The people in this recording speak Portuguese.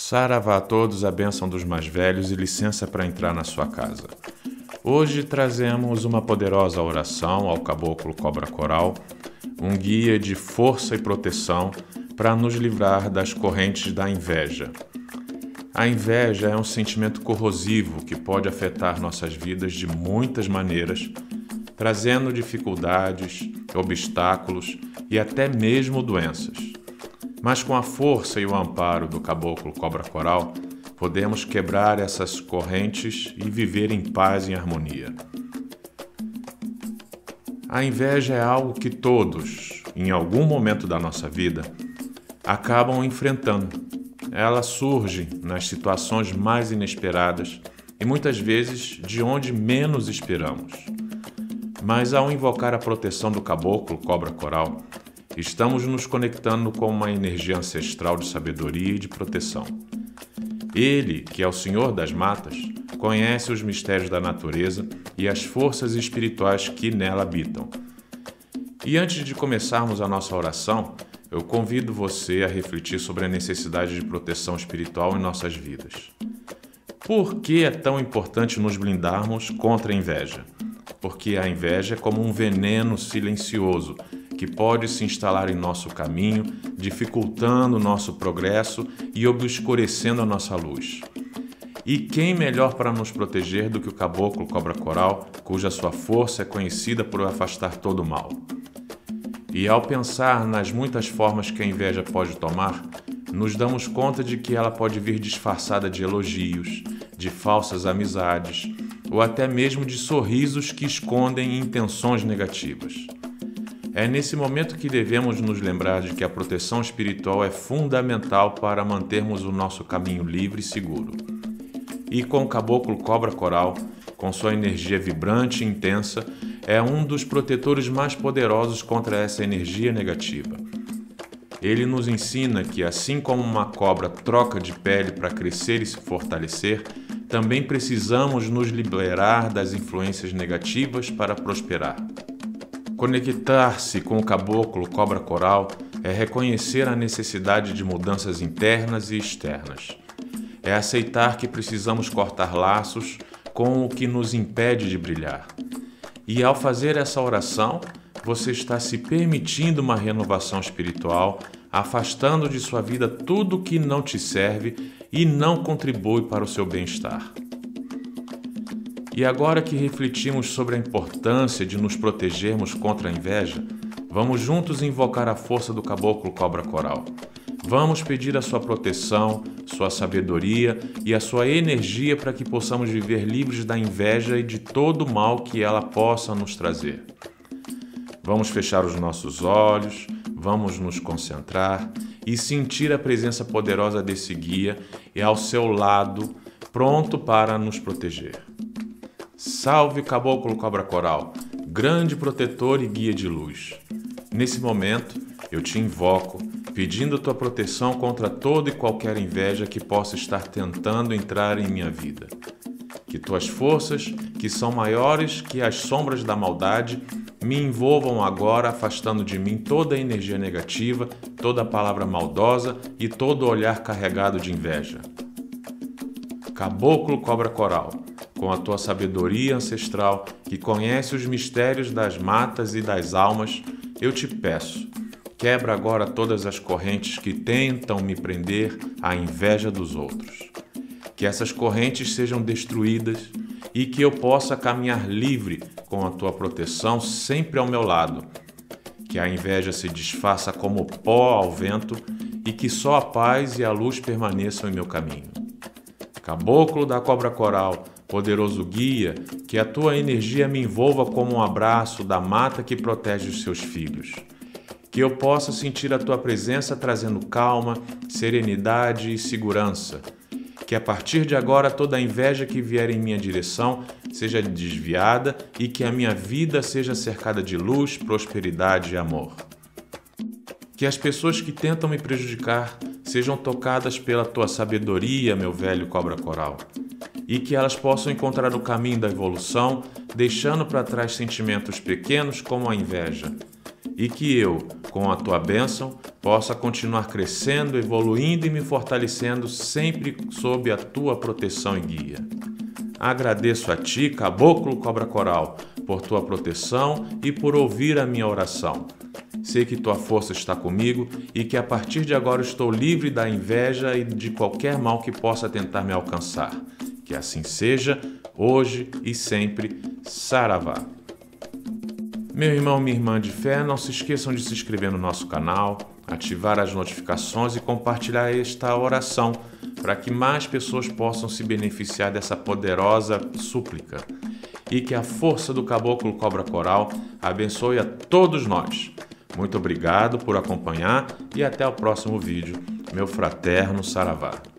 Saravá a todos, a bênção dos mais velhos e licença para entrar na sua casa. Hoje trazemos uma poderosa oração ao Caboclo Cobra Coral, um guia de força e proteção para nos livrar das correntes da inveja. A inveja é um sentimento corrosivo que pode afetar nossas vidas de muitas maneiras, trazendo dificuldades, obstáculos e até mesmo doenças. Mas com a força e o amparo do Caboclo Cobra Coral, podemos quebrar essas correntes e viver em paz e harmonia. A inveja é algo que todos, em algum momento da nossa vida, acabam enfrentando. Ela surge nas situações mais inesperadas e muitas vezes de onde menos esperamos. Mas ao invocar a proteção do Caboclo Cobra Coral, estamos nos conectando com uma energia ancestral de sabedoria e de proteção. Ele, que é o Senhor das Matas, conhece os mistérios da natureza e as forças espirituais que nela habitam. E antes de começarmos a nossa oração, eu convido você a refletir sobre a necessidade de proteção espiritual em nossas vidas. Por que é tão importante nos blindarmos contra a inveja? Porque a inveja é como um veneno silencioso que pode se instalar em nosso caminho, dificultando o nosso progresso e obscurecendo a nossa luz. E quem melhor para nos proteger do que o Caboclo Cobra Coral, cuja sua força é conhecida por afastar todo o mal? E ao pensar nas muitas formas que a inveja pode tomar, nos damos conta de que ela pode vir disfarçada de elogios, de falsas amizades, ou até mesmo de sorrisos que escondem intenções negativas. É nesse momento que devemos nos lembrar de que a proteção espiritual é fundamental para mantermos o nosso caminho livre e seguro. E com o Caboclo Cobra Coral, com sua energia vibrante e intensa, é um dos protetores mais poderosos contra essa energia negativa. Ele nos ensina que, assim como uma cobra troca de pele para crescer e se fortalecer, também precisamos nos liberar das influências negativas para prosperar. Conectar-se com o Caboclo Cobra Coral é reconhecer a necessidade de mudanças internas e externas. É aceitar que precisamos cortar laços com o que nos impede de brilhar. E ao fazer essa oração, você está se permitindo uma renovação espiritual, afastando de sua vida tudo que não te serve e não contribui para o seu bem-estar. E agora que refletimos sobre a importância de nos protegermos contra a inveja, vamos juntos invocar a força do Caboclo Cobra Coral. Vamos pedir a sua proteção, sua sabedoria e a sua energia para que possamos viver livres da inveja e de todo o mal que ela possa nos trazer. Vamos fechar os nossos olhos, vamos nos concentrar e sentir a presença poderosa desse guia e ao seu lado, pronto para nos proteger. Salve Caboclo Cobra Coral, grande protetor e guia de luz. Nesse momento, eu te invoco, pedindo tua proteção contra toda e qualquer inveja que possa estar tentando entrar em minha vida. Que tuas forças, que são maiores que as sombras da maldade, me envolvam agora, afastando de mim toda a energia negativa, toda a palavra maldosa e todo olhar carregado de inveja. Caboclo Cobra Coral, com a tua sabedoria ancestral, que conhece os mistérios das matas e das almas, eu te peço, quebra agora todas as correntes que tentam me prender à inveja dos outros. Que essas correntes sejam destruídas e que eu possa caminhar livre com a tua proteção sempre ao meu lado. Que a inveja se desfaça como pó ao vento e que só a paz e a luz permaneçam em meu caminho. Caboclo da Cobra Coral, poderoso guia, que a tua energia me envolva como um abraço da mata que protege os seus filhos. Que eu possa sentir a tua presença trazendo calma, serenidade e segurança. Que a partir de agora toda a inveja que vier em minha direção seja desviada e que a minha vida seja cercada de luz, prosperidade e amor. Que as pessoas que tentam me prejudicar sejam tocadas pela tua sabedoria, meu velho Cobra Coral, e que elas possam encontrar o caminho da evolução, deixando para trás sentimentos pequenos como a inveja, e que eu, com a tua bênção, possa continuar crescendo, evoluindo e me fortalecendo sempre sob a tua proteção e guia. Agradeço a ti, Caboclo Cobra Coral, por tua proteção e por ouvir a minha oração. Sei que tua força está comigo e que a partir de agora estou livre da inveja e de qualquer mal que possa tentar me alcançar. Que assim seja, hoje e sempre. Saravá. Meu irmão, minha irmã de fé, não se esqueçam de se inscrever no nosso canal, ativar as notificações e compartilhar esta oração para que mais pessoas possam se beneficiar dessa poderosa súplica. E que a força do Caboclo Cobra Coral abençoe a todos nós. Muito obrigado por acompanhar e até o próximo vídeo. Meu fraterno Saravá.